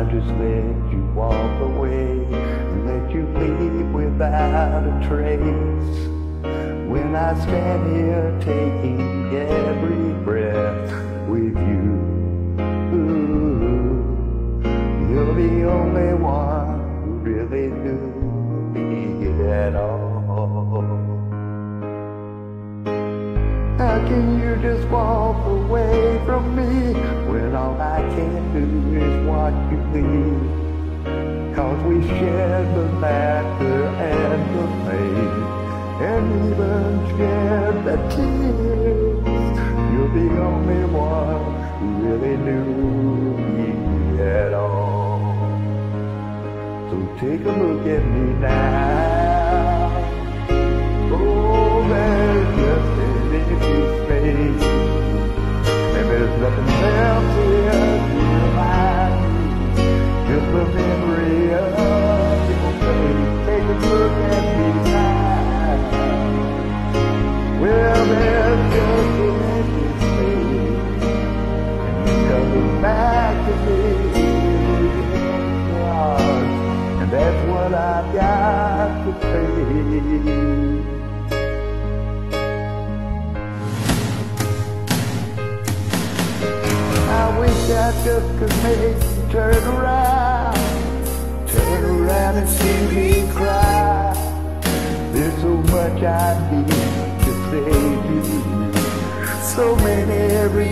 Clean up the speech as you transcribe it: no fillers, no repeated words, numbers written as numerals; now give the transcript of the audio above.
just let you walk away, let you leave without a trace. When I stand here taking every breath with you, ooh, you're the only one who really knew me at all. How can you just walk away from me when all I can do is watch you leave? 'Cause we shared the laughter and the pain, and even shared the tears. You're the only one who really knew me at all. So take a look at me now. Oh, there's just an empty space, and there's nothing left here to remind me, just the memory of your face. Take a look at me now. Well, there's just an empty space, and you're coming back to me, and that's what I've got to say. I wish I just could make you turn around and see me cry. There's so much I need to say to you, so many